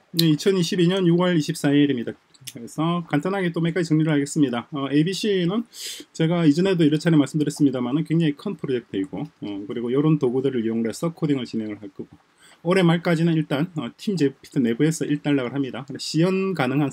네, 2022년 6월 24일입니다. 그래서 간단하게 또 몇 가지 정리를 하겠습니다. ABC는 제가 이전에도 여러 차례 말씀드렸습니다만 굉장히 큰 프로젝트이고 그리고 이런 도구들을 이용해서 코딩을 진행을 할 거고 올해 말까지는 일단 팀 제피트 내부에서 일단락을 합니다. 시연 가능한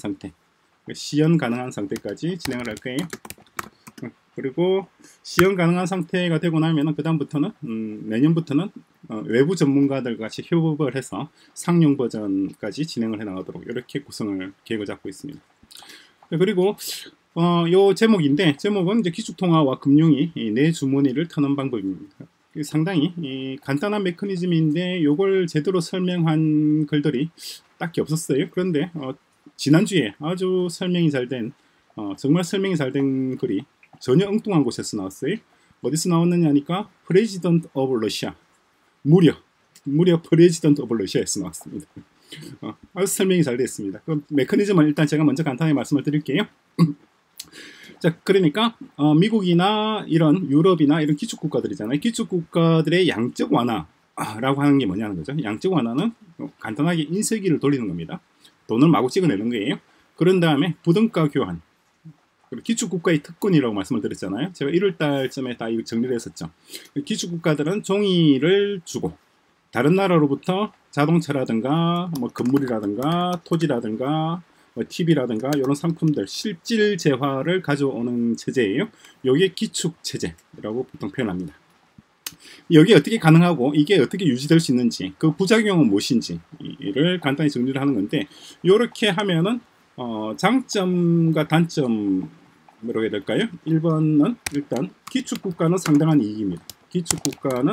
상태까지 진행을 할 거예요. 그리고 시연 가능한 상태가 되고 나면 그 다음부터는 내년부터는 외부 전문가들 같이 협업을 해서 상용 버전까지 진행을 해 나가도록 이렇게 계획을 잡고 있습니다. 그리고 요 제목인데 제목은 이제 기축통화와 금융이 내 주머니를 터는 방법입니다. 상당히 간단한 메커니즘인데 요걸 제대로 설명한 글들이 딱히 없었어요. 그런데 지난주에 아주 설명이 잘된 정말 설명이 잘 된 글이 전혀 엉뚱한 곳에서 나왔어요. 어디서 나왔느냐 하니까 President of Russia 무려 President of Russia에서 나왔습니다. 아주 설명이 잘 됐습니다. 그럼 메커니즘을 일단 제가 먼저 간단히 말씀을 드릴게요. 자, 그러니까 미국이나 이런 유럽이나 이런 기축국가들이잖아요. 기축국가들의 양적 완화라고 하는 게 뭐냐는 거죠. 양적 완화는 간단하게 인쇄기를 돌리는 겁니다. 돈을 마구 찍어내는 거예요. 그런 다음에 부등가 교환, 기축국가의 특권이라고 말씀을 드렸잖아요. 제가 1월달쯤에 다 이거 정리를 했었죠. 기축국가들은 종이를 주고 다른 나라로부터 자동차라든가 뭐 건물이라든가 토지라든가 뭐 TV라든가 이런 상품들 실질 재화를 가져오는 체제예요. 이게 기축체제라고 보통 표현합니다. 여기 어떻게 가능하고 이게 어떻게 유지될 수 있는지 그 부작용은 무엇인지를 간단히 정리를 하는 건데 이렇게 하면은 장점과 단점 뭐라고 해야 될까요? 1번은 일단 기축국가는 상당한 이익입니다. 기축국가는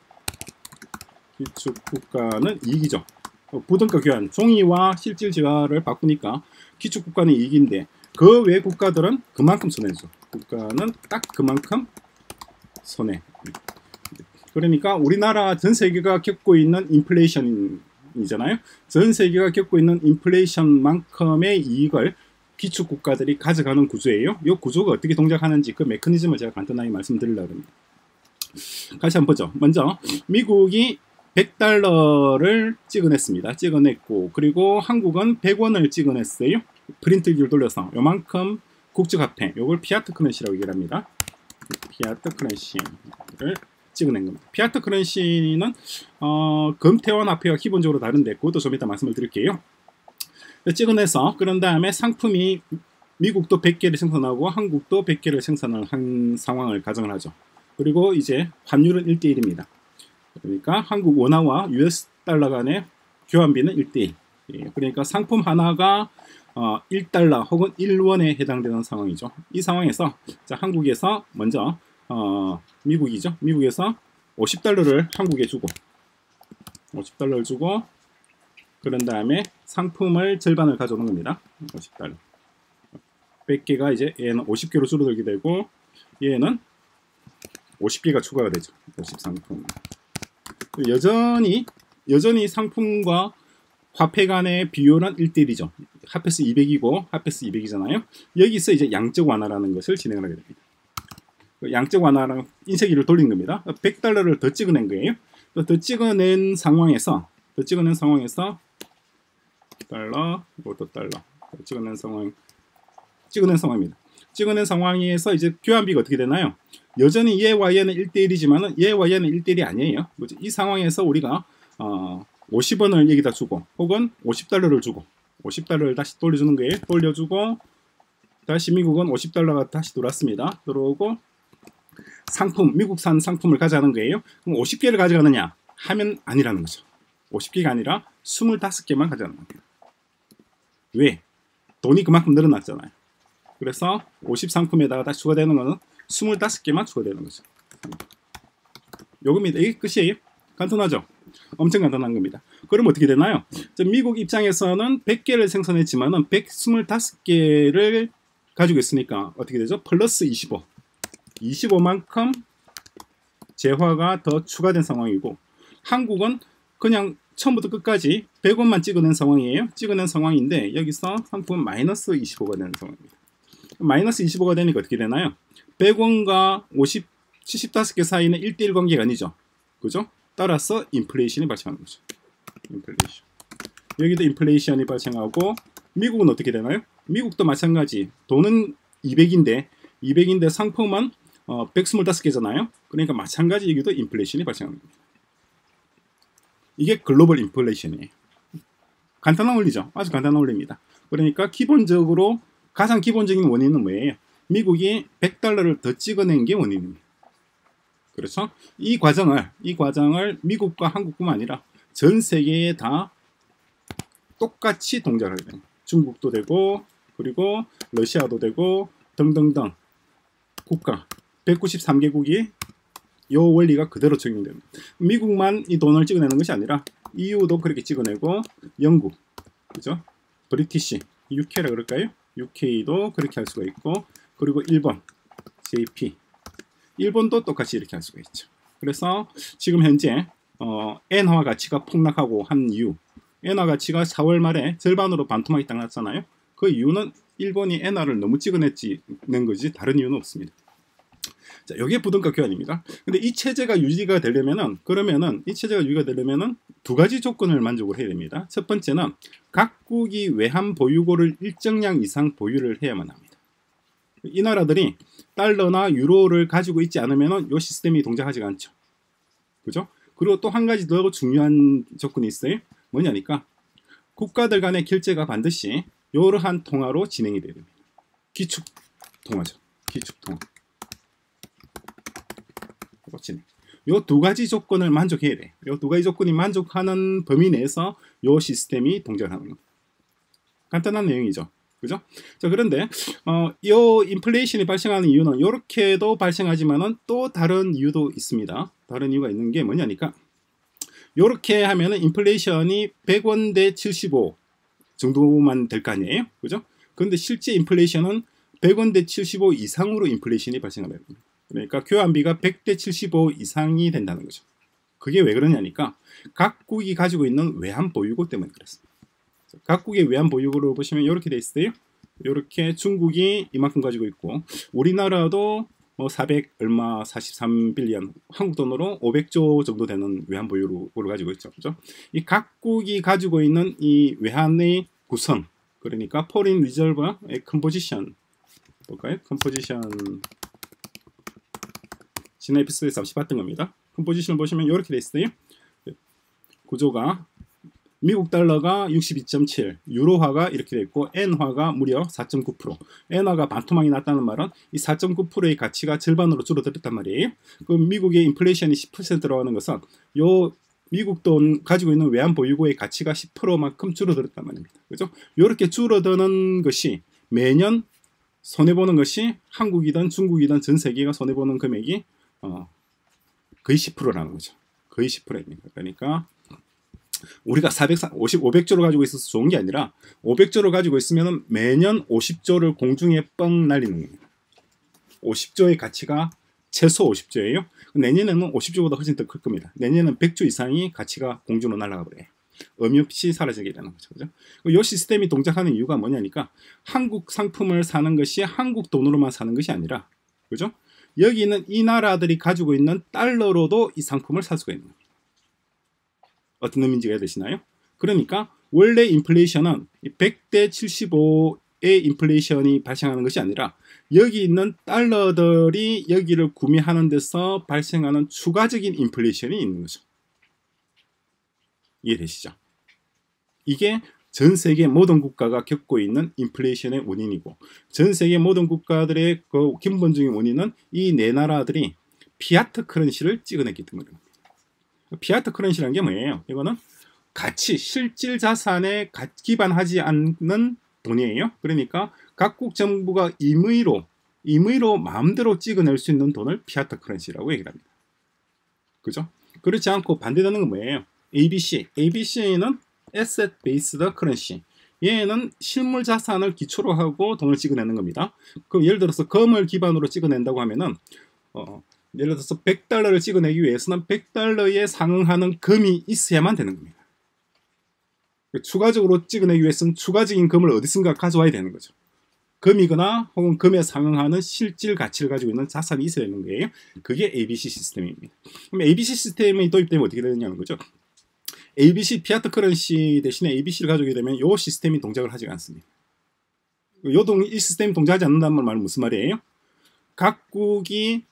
이익이죠. 부등가 교환, 종이와 실질 재화를 바꾸니까 기축국가는 이익인데 그 외 국가들은 그만큼 손해죠. 국가는 딱 그만큼 손해. 그러니까 우리나라 전 세계가 겪고 있는 인플레이션이잖아요. 전 세계가 겪고 있는 인플레이션만큼의 이익을 기축국가들이 가져가는 구조예요. 이 구조가 어떻게 동작하는지 그 메커니즘을 제가 간단하게 말씀드리려고 합니다. 다시 한번 보죠. 먼저 미국이 100달러를 찍어냈습니다. 찍어냈고 그리고 한국은 100원을 찍어냈어요. 프린트기를 돌려서 요만큼 국제화폐, 요걸 피아트 커런시라고 얘기를 합니다. 피아트 커런시를 찍어낸 겁니다. 피아트 커런시는 금태환 화폐와 기본적으로 다른데 그것도 좀 이따 말씀을 드릴게요. 찍어내서 그런 다음에 상품이 미국도 100개를 생산하고 한국도 100개를 생산을 한 상황을 가정을 하죠. 그리고 이제 환율은 1대1입니다. 그러니까 한국 원화와 US 달러 간의 교환비는 1대1. 그러니까 상품 하나가 1달러 혹은 1원에 해당되는 상황이죠. 이 상황에서 자, 한국에서 먼저 미국이죠. 미국에서 50달러를 한국에 주고 50달러를 주고 그런 다음에 상품을 절반을 가져오는 겁니다. 50달러. 100개가 이제 얘는 50개로 줄어들게 되고 얘는 50개가 추가가 되죠. 50상품. 여전히 상품과 화폐 간의 비율은 1대1이죠. 화폐수 200이고 화폐수 200이잖아요. 여기서 이제 양적 완화라는 것을 진행을 하게 됩니다. 양적 완화랑 인쇄기를 돌린 겁니다. 100달러를 더 찍어낸 거예요. 더 찍어낸 상황에서 달러, 이것도 달러 찍어낸 상황입니다. 찍어낸 상황에서 이제 교환비가 어떻게 되나요? 여전히 얘와 얘는 1대1이지만 얘와 얘는 1대1이 아니에요. 이 상황에서 우리가 50원을 여기다 주고 혹은 50달러를 주고 50달러를 다시 돌려주는 거예요. 돌려주고 다시 미국은 50달러가 다시 들어왔습니다. 들어오고 미국산 상품을 가져가는 거예요. 그럼 50개를 가져가느냐 하면 아니라는 거죠. 50개가 아니라 25개만 가져가는 겁니다. 왜? 돈이 그만큼 늘어났잖아요. 그래서 50상품에다가 다시 추가되는 거는 25개만 추가되는 거죠. 요겁니다. 이게 끝이에요. 간단하죠? 엄청 간단한 겁니다. 그럼 어떻게 되나요? 미국 입장에서는 100개를 생산했지만은 125개를 가지고 있으니까 어떻게 되죠? 플러스 25. 25만큼 재화가 더 추가된 상황이고 한국은 그냥 처음부터 끝까지 100원만 찍어낸 상황이에요. 찍어낸 상황인데 여기서 상품은 마이너스 25가 되는 상황입니다. 마이너스 25가 되니까 어떻게 되나요? 100원과 75개 사이는 1대1 관계가 아니죠. 그죠? 따라서 인플레이션이 발생하는 거죠. 인플레이션. 여기도 인플레이션이 발생하고 미국은 어떻게 되나요? 미국도 마찬가지. 돈은 200인데 상품은 125개잖아요. 그러니까 마찬가지 여기도 인플레이션이 발생합니다. 이게 글로벌 인플레이션이에요. 간단한 원리죠. 아주 간단한 원리입니다. 그러니까 기본적으로 가장 기본적인 원인은 뭐예요? 미국이 100달러를 더 찍어낸 게 원인입니다. 그렇죠? 이 과정을 미국과 한국뿐만 아니라 전 세계에 다 똑같이 동작을 하게 됩니다. 중국도 되고 그리고 러시아도 되고 등등등 국가 193개국이 이 원리가 그대로 적용됩니다. 미국만 이 돈을 찍어내는 것이 아니라 EU도 그렇게 찍어내고 영국, 그죠? 브리티시, UK라 그럴까요? UK도 그렇게 할 수가 있고 그리고 일본, JP, 일본도 똑같이 이렇게 할 수가 있죠. 그래서 지금 현재 엔화 가치가 폭락하고 한 이유, 엔화 가치가 4월 말에 절반으로 반토막이 딱 났잖아요. 그 이유는 일본이 엔화를 너무 찍어낸 거지 다른 이유는 없습니다. 자, 여기에 부동가 교환입니다. 근데 이 체제가 유지가 되려면은 두 가지 조건을 만족을 해야 됩니다. 첫 번째는 각국이 외환 보유고를 일정량 이상 보유를 해야만 합니다. 이 나라들이 달러나 유로를 가지고 있지 않으면은 이 시스템이 동작하지가 않죠. 그죠? 그리고 또 한 가지 더 중요한 조건이 있어요. 뭐냐니까 국가들 간의 결제가 반드시 이러한 통화로 진행이 돼야 됩니다. 기축 통화죠. 기축 통화. 이 두 가지 조건을 만족해야 돼. 이 두 가지 조건이 만족하는 범위 내에서 이 시스템이 동작을 하는 겁니다. 간단한 내용이죠. 그죠? 자, 그런데 이 인플레이션이 발생하는 이유는 이렇게도 발생하지만은 또 다른 이유도 있습니다. 다른 이유가 있는 게 뭐냐니까 이렇게 하면은 인플레이션이 100원 대 75 정도만 될 거 아니에요? 그죠? 그런데 실제 인플레이션은 100원 대 75 이상으로 인플레이션이 발생을 합니다. 그러니까 교환비가 100대 75 이상이 된다는 거죠. 그게 왜 그러냐니까 각국이 가지고 있는 외환 보유고 때문에 그렇습니다. 각국의 외환 보유고를 보시면 이렇게 돼 있어요. 이렇게 중국이 이만큼 가지고 있고 우리나라도 400 얼마 43빌리언 한국 돈으로 500조 정도 되는 외환 보유고를 가지고 있죠. 그죠? 이 각국이 가지고 있는 이 외환의 구성, 그러니까 foreign reserve의 composition 볼까요? composition 지난 에피소드에서 잠시 봤던 겁니다. 컴포지션을 보시면 이렇게 돼 있어요. 구조가 미국 달러가 62.7, 유로화가 이렇게 돼 있고 엔화가 무려 4.9%. 엔화가 반토막이 났다는 말은 이 4.9%의 가치가 절반으로 줄어들었단 말이에요. 그럼 미국의 인플레이션이 10%라고 하는 것은 요 미국 돈 가지고 있는 외환 보유고의 가치가 10%만큼 줄어들었단 말입니다. 그죠? 이렇게 줄어드는 것이 매년 손해보는 것이 한국이든 중국이든 전 세계가 손해보는 금액이 거의 10%라는 거죠. 거의 10%입니다. 그러니까 우리가 500조를 가지고 있어서 좋은 게 아니라 500조를 가지고 있으면 매년 50조를 공중에 뻥 날리는 겁니다. 50조의 가치가 최소 50조예요. 내년에는 50조보다 훨씬 더 클 겁니다. 내년에는 100조 이상이 가치가 공중으로 날아가 버려요. 의미 없이 사라지게 되는 거죠. 그죠? 이 시스템이 동작하는 이유가 뭐냐니까 한국 상품을 사는 것이 한국 돈으로만 사는 것이 아니라 그죠? 여기는 이 나라들이 가지고 있는 달러로도 이 상품을 살 수가 있는 겁니다. 어떤 의미인지 이해되시나요? 그러니까 원래 인플레이션은 100대 75의 인플레이션이 발생하는 것이 아니라 여기 있는 달러들이 여기를 구매하는 데서 발생하는 추가적인 인플레이션이 있는 거죠. 이해되시죠? 이게 전 세계 모든 국가가 겪고 있는 인플레이션의 원인이고 전 세계 모든 국가들의 그 근본적인 원인은 이 네 나라들이 피아트 커런시를 찍어냈기 때문입니다. 피아트 커런시라는 게 뭐예요? 이거는 가치, 실질 자산에 기반하지 않는 돈이에요. 그러니까 각국 정부가 임의로 마음대로 찍어낼 수 있는 돈을 피아트 커런시라고 얘기를 합니다. 그죠? 그렇지 않고 반대되는 건 뭐예요? ABC는 Asset Based Currency. 얘는 실물 자산을 기초로 하고 돈을 찍어내는 겁니다. 그럼 예를 들어서 금을 기반으로 찍어낸다고 하면은 예를 들어서 100달러를 찍어내기 위해서는 100달러에 상응하는 금이 있어야만 되는 겁니다. 추가적으로 찍어내기 위해서는 추가적인 금을 어디선가 가져와야 되는 거죠. 금이거나 혹은 금에 상응하는 실질 가치를 가지고 있는 자산이 있어야 되는 거예요. 그게 ABC 시스템입니다. 그럼 ABC 시스템이 도입되면 어떻게 되느냐는 거죠. ABC 피아트 커런시 대신에 ABC를 가져오게 되면 이 시스템이 동작을 하지 않습니다. 이 시스템이 동작하지 않는다는 말은 무슨 말이에요? 각국의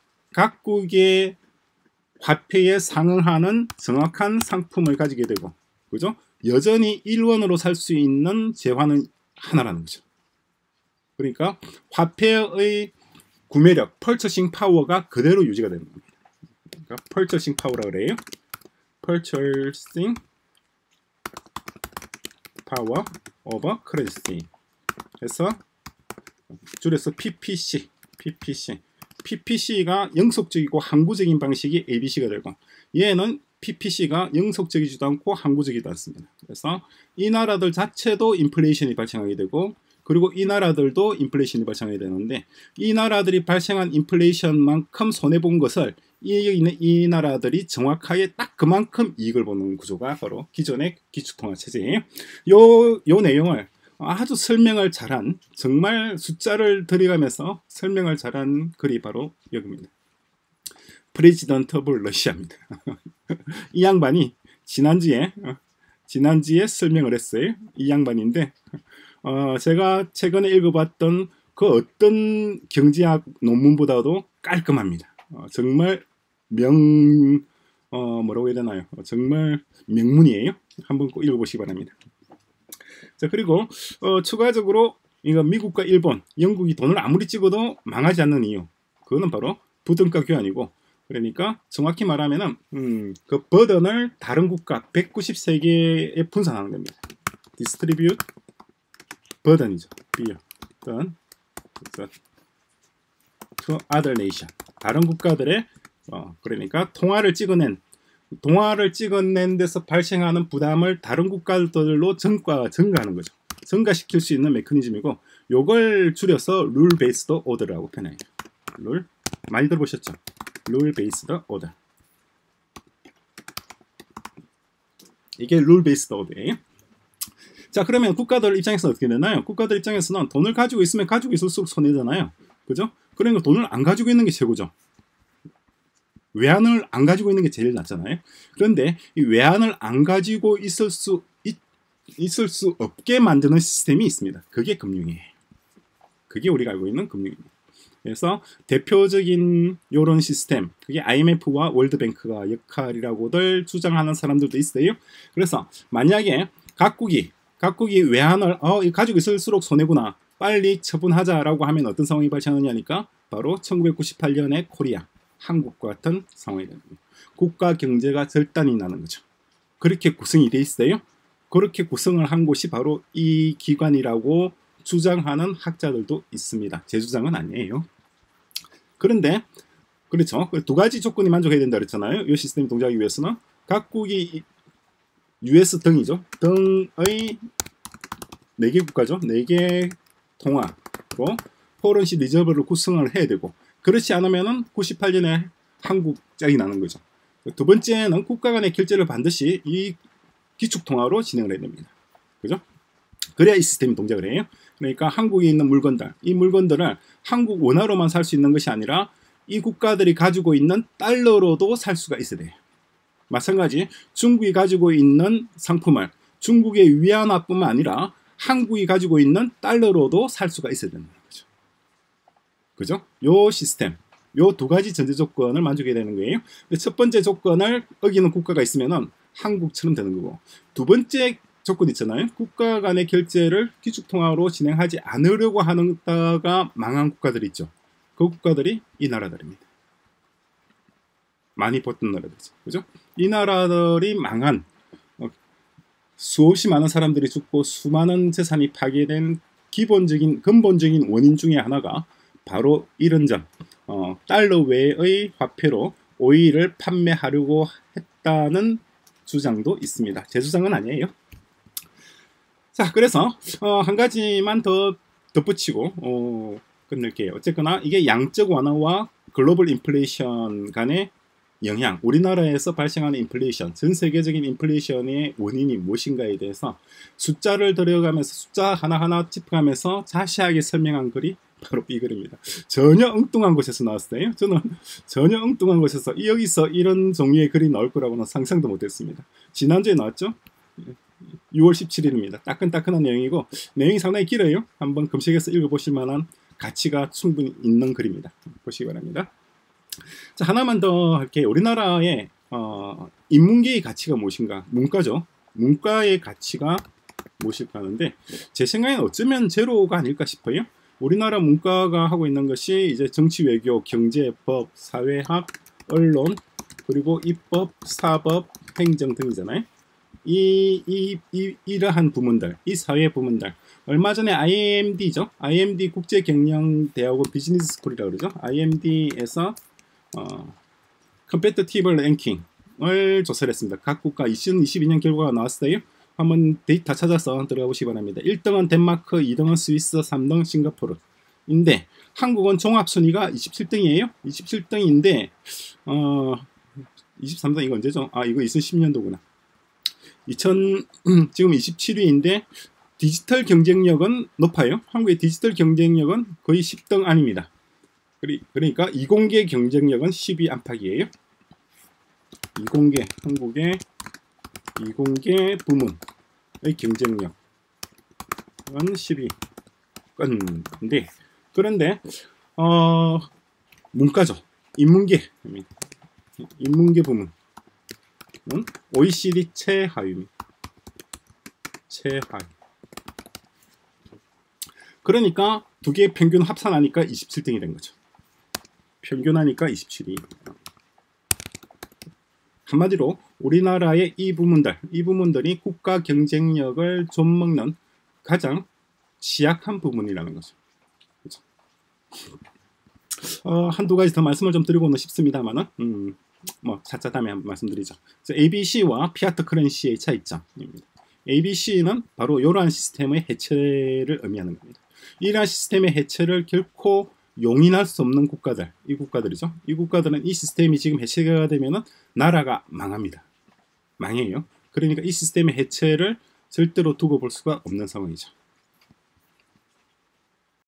화폐에 상응하는 정확한 상품을 가지게 되고, 그죠? 여전히 1원으로 살 수 있는 재화는 하나라는 거죠. 그러니까 화폐의 구매력, 펄처싱 파워가 그대로 유지가 되는 겁니다. 그러니까 펄처싱 파워라고 그래요. Purchasing Power of Currency. 그래서 줄여서 PPC가 영속적이고 항구적인 방식이 ABC가 되고, 얘는 PPC가 영속적이지도 않고 항구적이지도 않습니다. 그래서 이 나라들 자체도 인플레이션이 발생하게 되고, 그리고 이 나라들도 인플레이션이 발생하게 되는데, 이 나라들이 발생한 인플레이션만큼 손해본 것을 이 나라들이 정확하게 딱 그만큼 이익을 보는 구조가 바로 기존의 기축통화 체제예요. 요 내용을 아주 설명을 잘한, 정말 숫자를 들여가면서 설명을 잘한 글이 바로 여기입니다. 프레지던트 오브 러시아입니다. 이 양반이 지난주에 설명을 했어요. 이 양반인데, 제가 최근에 읽어봤던 그 어떤 경제학 논문보다도 깔끔합니다. 정말 뭐라고 해야 되나요? 정말 명문이에요. 한번 꼭 읽어보시기 바랍니다. 자, 그리고 추가적으로 이거 미국과 일본, 영국이 돈을 아무리 찍어도 망하지 않는 이유, 그거는 바로 부등가 교환이고, 그러니까 정확히 말하면은 그 버든을 다른 국가 193개에 분산하는 겁니다. 디스트리뷰트 버든이죠. burden to other nation. 다른 국가들의 그러니까 통화를 찍어낸 데서 발생하는 부담을 다른 국가들로 증가하는 거죠. 증가시킬 수 있는 메커니즘이고, 요걸 줄여서 룰 베이스드 오더라고 표현해요. 룰 많이 들어보셨죠? 룰 베이스드 오더. 이게 룰 베이스드 오더예요. 자, 그러면 국가들 입장에서는 어떻게 되나요? 국가들 입장에서는 돈을 가지고 있으면 가지고 있을수록 손해잖아요. 그죠? 그러니까 돈을 안 가지고 있는 게 최고죠. 외환을 안 가지고 있는 게 제일 낫잖아요. 그런데 이 외환을 안 가지고 있을 수 없게 만드는 시스템이 있습니다. 그게 금융이에요. 그게 우리가 알고 있는 금융입니다. 그래서 대표적인 이런 시스템, 그게 IMF와 월드뱅크가 역할이라고들 주장하는 사람들도 있어요. 그래서 만약에 각국이 외환을 가지고 있을수록 손해구나, 빨리 처분하자라고 하면 어떤 상황이 발생하느냐니까 바로 1998년에 코리아, 한국과 같은 상황이 되는 거예요. 국가 경제가 절단이 나는 거죠. 그렇게 구성이 돼 있어요. 그렇게 구성을 한 곳이 바로 이 기관이라고 주장하는 학자들도 있습니다. 제 주장은 아니에요. 그런데 그렇죠. 두 가지 조건이 만족해야 된다 그랬잖아요. 이 시스템이 동작하기 위해서는 각국이 US 등이죠. 등의 4개 국가죠. 4개 통화로 포런시 리저브를 구성을 해야 되고, 그렇지 않으면은 98년에 한국장이 나는 거죠. 두 번째는 국가 간의 결제를 반드시 이 기축통화로 진행을 해야 됩니다. 그죠? 그래야 이 시스템이 동작을 해요. 그러니까 한국에 있는 물건들, 이 물건들을 한국 원화로만 살 수 있는 것이 아니라 이 국가들이 가지고 있는 달러로도 살 수가 있어야 돼요. 마찬가지 중국이 가지고 있는 상품을 중국의 위안화뿐만 아니라 한국이 가지고 있는 달러로도 살 수가 있어야 되는 거죠. 그죠? 요 시스템, 요 두 가지 전제 조건을 만족해야 되는 거예요. 첫 번째 조건을 어기는 국가가 있으면은 한국처럼 되는 거고, 두 번째 조건 있잖아요. 국가 간의 결제를 기축통화로 진행하지 않으려고 하다가 망한 국가들이 있죠. 그 국가들이 이 나라들입니다. 많이 봤던 나라들이죠. 그죠? 이 나라들이 망한, 수없이 많은 사람들이 죽고 수많은 재산이 파괴된 근본적인 원인 중에 하나가 바로 이런 점, 달러 외의 화폐로 오일을 판매하려고 했다는 주장도 있습니다. 제 주장은 아니에요. 자, 그래서 한 가지만 더 덧붙이고 끝낼게요. 어쨌거나 이게 양적 완화와 글로벌 인플레이션 간의 영향, 우리나라에서 발생하는 인플레이션, 전 세계적인 인플레이션의 원인이 무엇인가에 대해서 숫자를 들여가면서 숫자 하나하나 짚어가면서 자세하게 설명한 글이 바로 이 글입니다. 전혀 엉뚱한 곳에서 나왔어요. 저는 전혀 엉뚱한 곳에서 여기서 이런 종류의 글이 나올 거라고는 상상도 못했습니다. 지난주에 나왔죠? 6월 17일입니다. 따끈따끈한 내용이고 내용이 상당히 길어요. 한번 검색해서 읽어보실 만한 가치가 충분히 있는 글입니다. 보시기 바랍니다. 자, 하나만 더 할게요. 우리나라의 인문계의 가치가 무엇인가? 문과죠. 문과의 가치가 무엇일까 하는데 제 생각엔 어쩌면 제로가 아닐까 싶어요. 우리나라 문과가 하고 있는 것이 이제 정치, 외교, 경제, 법, 사회학, 언론, 그리고 입법, 사법, 행정 등이잖아요. 이러한 부문들, 이 사회 부문들. 얼마 전에 IMD죠. IMD 국제경영대학원 비즈니스 스쿨이라고 그러죠. IMD에서 컴페티티브 랭킹을 조사를 했습니다. 각 국가 2022년 결과가 나왔어요. 한번 데이터 찾아서 들어가 보시기 바랍니다. 1등은 덴마크, 2등은 스위스, 3등 싱가포르인데 한국은 종합순위가 27등이에요. 27등인데 23등 이거 언제죠? 아, 이거 2010년도구나. 지금 27위인데 디지털 경쟁력은 높아요. 한국의 디지털 경쟁력은 거의 10등 아닙니다. 그러니까 이공계 경쟁력은 10위 안팎이에요. 한국의 이공계 부문의 경쟁력은 10위권인데 그런데 문과죠. 인문계 부문 OECD 최하위입니다. 최하위. 그러니까 두 개의 평균 합산하니까 27등이 된 거죠. 평균하니까 27위. 한마디로 우리나라의 이 부문들이 국가 경쟁력을 좀먹는 가장 취약한 부문이라는 거죠. 그렇죠? 한두 가지 더 말씀을 좀 드리고는 싶습니다만은 뭐 차차 다음에 한번 말씀드리죠. ABC와 피아트 커런시의 차이점입니다. ABC는 바로 이러한 시스템의 해체를 의미하는 겁니다. 이러한 시스템의 해체를 결코 용인할 수 없는 국가들, 이 국가들이죠. 이 국가들은 이 시스템이 지금 해체가 되면은 나라가 망합니다. 망해요. 그러니까 이 시스템의 해체를 절대로 두고 볼 수가 없는 상황이죠.